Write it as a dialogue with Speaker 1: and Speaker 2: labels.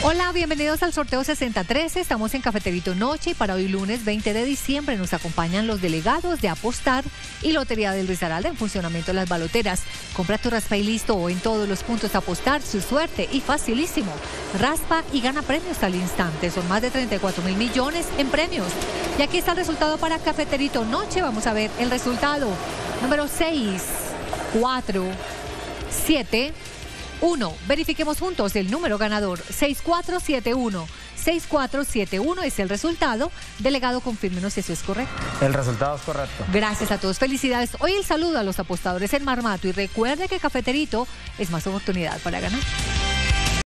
Speaker 1: Hola, bienvenidos al sorteo 6013. Estamos en Cafeterito Noche y para hoy lunes 20 de diciembre nos acompañan los delegados de Apostar y Lotería del Risaralda en funcionamiento de las baloteras. Compra tu raspa y listo o en todos los puntos Apostar, su suerte y facilísimo. Raspa y gana premios al instante. Son más de 34.000 millones en premios. Y aquí está el resultado para Cafeterito Noche. Vamos a ver el resultado. Número 6, 4, 7, 1. Verifiquemos juntos el número ganador. 6471. 6471 es el resultado. Delegado, confírmenos si eso es correcto.
Speaker 2: El resultado es correcto.
Speaker 1: Gracias a todos. Felicidades. Hoy el saludo a los apostadores en Marmato y recuerde que Cafeterito es más oportunidad para ganar.